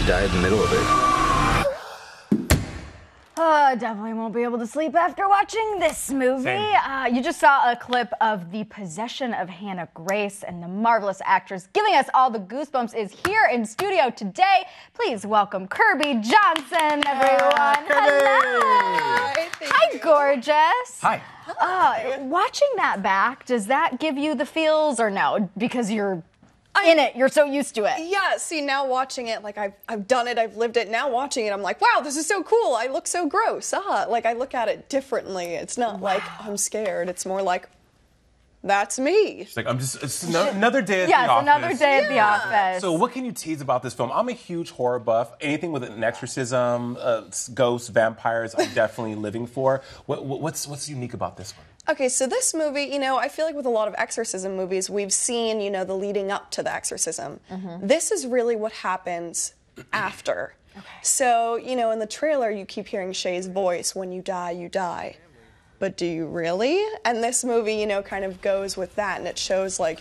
died in the middle of it. Definitely won't be able to sleep after watching this movie. You just saw a clip of the possession of Hannah Grace, and the marvelous actress giving us all the goosebumps is here in studio today. Please welcome Kirby Johnson, everyone. Hello. Hi, gorgeous. Hi. Watching that back, does that give you the feels or no? Because you're in it, you're so used to it. Yeah, see, now watching it, like I've done it, I've lived it. Now watching it, I'm like, wow, this is so cool. I look so gross. Like I look at it differently. It's not like I'm scared. It's more like, that's me. It's like, it's another day at the office. Yes, another day at the office. So what can you tease about this film? I'm a huge horror buff. Anything with an exorcism, ghosts, vampires, I'm definitely living for. What's unique about this one? Okay, so this movie, you know, I feel like with a lot of exorcism movies, we've seen, you know, the leading up to the exorcism. This is really what happens after. So, you know, in the trailer, you keep hearing Shay's voice, when you die, you die. But do you really? And this movie, you know, kind of goes with that, and it shows, like,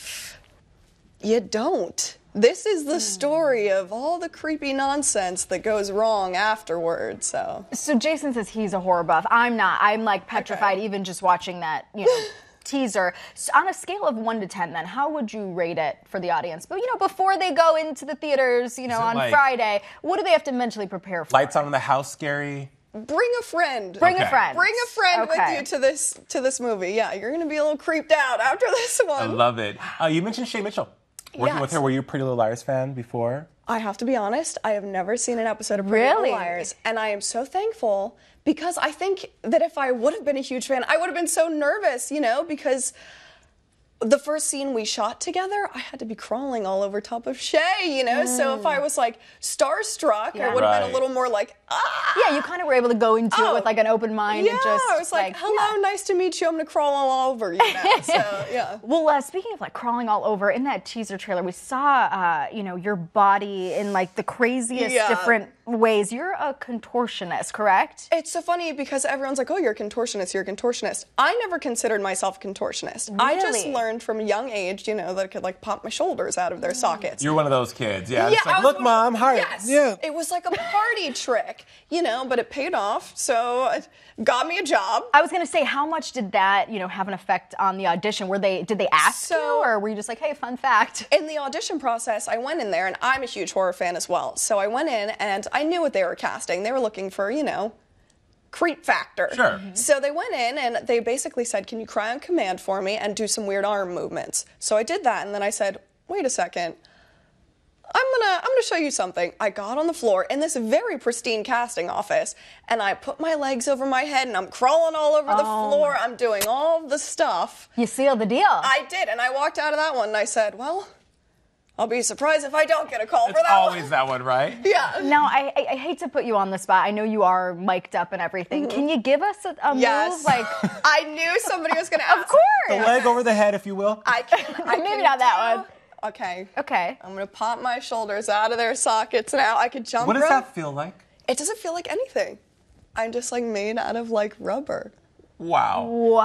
you don't. This is the story of all the creepy nonsense that goes wrong afterwards, so Jason says he's a horror buff. I'm not. I'm, like, petrified even just watching that, you know, teaser. So on a scale of 1 to 10, then, how would you rate it for the audience? But, you know, before they go into the theaters, you know, on Friday, what do they have to mentally prepare for? Lights on in the house scary? bring a friend. Bring a friend. Bring a friend with you to this movie. Yeah, you're going to be a little creeped out after this one. I love it. You mentioned Shay Mitchell. Working with her, were you a Pretty Little Liars fan before? I have to be honest, I have never seen an episode of Pretty Little Liars. And I am so thankful because I think that if I would have been a huge fan, I would have been so nervous, because the first scene we shot together, I had to be crawling all over top of Shay, So if I was like starstruck, I would have been a little more like, Yeah, you kind of were able to go into it with like an open mind and just. I was like, hello, nice to meet you. I'm going to crawl all over you now. So, yeah. Well, speaking of like crawling all over, in that teaser trailer, we saw, your body in like the craziest different ways. You're a contortionist, correct? It's so funny because everyone's like, oh, you're a contortionist, you're a contortionist. I never considered myself a contortionist. Really? I just learned from a young age, that I could like pop my shoulders out of their sockets. You're one of those kids, Yeah, it's like, look, Mom, hi. Yes. Yeah. It was like a party trick, but it paid off, so it got me a job. I was going to say, how much did that, have an effect on the audition? Did they ask you, or were you just like, hey, fun fact? In the audition process, I went in there, and I'm a huge horror fan as well, so I went in, and I knew what they were casting. They were looking for, creep factor. Sure. So they went in, and they basically said, can you cry on command for me and do some weird arm movements? So I did that, and then I said, wait a second. I'm gonna show you something. I got on the floor in this very pristine casting office, and I put my legs over my head, and I'm crawling all over the floor. I'm doing all the stuff. You sealed the deal. I did, and I walked out of that one, and I said, well, I'll be surprised if I don't get a call for that one. It's always that one, right? Yeah. Now, I hate to put you on the spot. I know you are mic'd up and everything. Can you give us a move? Like, I knew somebody was gonna ask. Of course. The leg over the head, if you will. I Maybe not that one. Okay. Okay. I'm going to pop my shoulders out of their sockets now. I could jump What does rope. that feel like? It doesn't feel like anything. I'm just like made out of like rubber. Wow. Wow.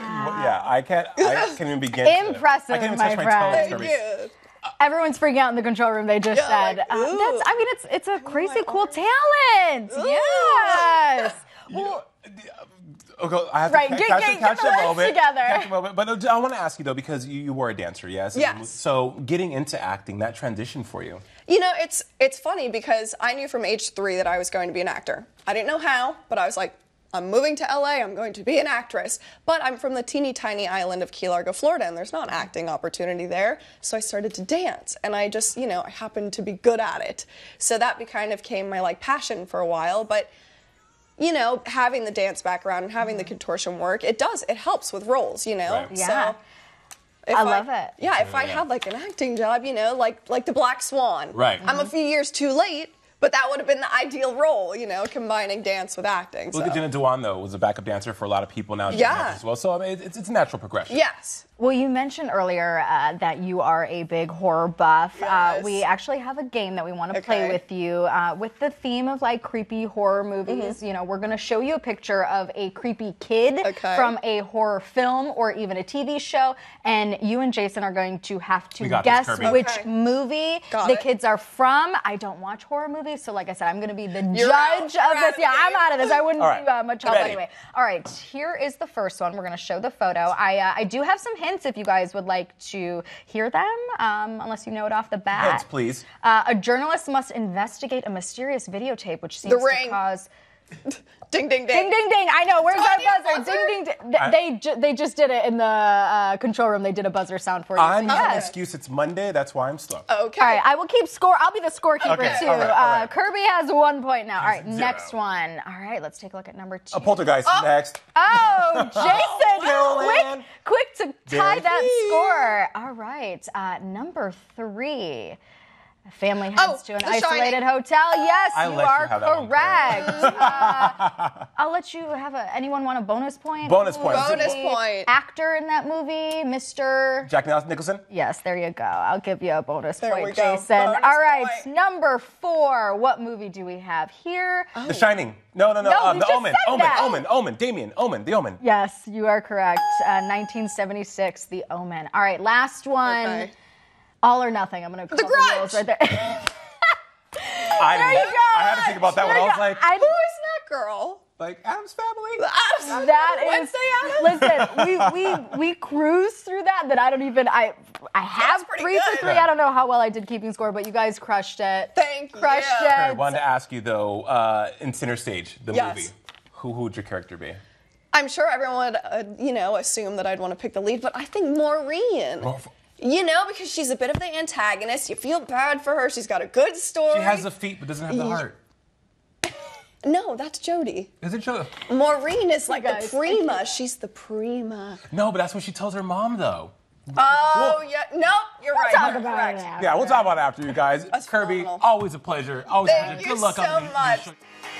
I can't even begin to. Impressive, I can't even my touch my friend. toes. Yeah. Everyone's freaking out in the control room. They just said, like, it's a crazy cool talent. Ooh. Yes. Well, Okay, I have Right, to get catch the a legs moment. together. Catch a moment. But I want to ask you, though, because you were a dancer, yes? Yes. So getting into acting, that transition for you? It's funny because I knew from age 3 that I was going to be an actor. I didn't know how, but I was like, I'm moving to LA, I'm going to be an actress. But I'm from the teeny tiny island of Key Largo, Florida, and there's not an acting opportunity there. So I started to dance, and I just, I happened to be good at it. So that kind of became my passion for a while. But having the dance background and having the contortion work, it helps with roles, Right. Yeah. So I love it. Yeah, if I had an acting job, like the Black Swan. Right. I'm a few years too late, But that would have been the ideal role, combining dance with acting. Look so. at Jenna Dewan, though, was a backup dancer for a lot of people now. Yeah. As well. So I mean, it's a natural progression. Yes. Well, you mentioned earlier that you are a big horror buff. Yes. We actually have a game that we want to play Okay. with you with the theme of like creepy horror movies. We're going to show you a picture of a creepy kid from a horror film or even a TV show, and you and Jason are going to have to guess which movie the kids are from. I don't watch horror movies, so like I said, I'm going to be the judge of this. Yeah, I'm out of this. I wouldn't be much help anyway. All right, here is the first one. We're going to show the photo. I do have some hints if you guys would like to hear them, unless you know it off the bat. Hints, please. A journalist must investigate a mysterious videotepe which seems to cause... Ding, ding, ding. Ding, ding, ding. I know. Where's our buzzer? Ding, ding, ding. They just did it in the control room. They did a buzzer sound for you. I'm not an excuse. It's Monday. That's why I'm slow. Okay. All right. I will keep score. I'll be the scorekeeper, too. All right. Kirby has 1 point now. All right. 0. Next one. All right. Let's take a look at number 2. A poltergeist next. Oh, Jason. Carolyn. Quick to tie that score. All right. Number 3. A family heads to an isolated hotel. Yes, you are correct. I'll let you have anyone want a bonus point? Bonus point. Bonus point. Actor in that movie, Mr. Jack Nicholson? Yes, there you go. I'll give you a bonus There we point, go. Jason. Bonus All right, point. Number 4. What movie do we have here? The Shining. No. we The just Omen. said that. Omen. Damien. Omen. The Omen. Yes, you are correct. 1976, The Omen. All right, last one. Okay. All or nothing. I'm going to call the rules right there. There you go. I had to think about that one. I was like, Who is that girl? like Adam's Family? That is, listen, we cruised through that I don't even, I have pretty 3 for good. 3. I don't know how well I did keeping score, but you guys crushed it. Thank you. Crushed I it. wanted to ask you, though, in Center Stage, the Yes. movie, who would your character be? I'm sure everyone would, assume that I'd want to pick the lead, but I think Maureen. Because she's a bit of the antagonist. You feel bad for her. She's got a good story. She has the feet, but doesn't have the heart. No, that's Jodie. Is it Joe? Maureen is like guys, the prima. She's the prima. No, but that's what she tells her mom, though. Oh, yeah. No, you're right. Talk You're about correct. it now. Yeah, we'll talk about it after, you guys. That's Kirby, phenomenal. always a pleasure. Always a Thank pleasure. you Good luck so on the much.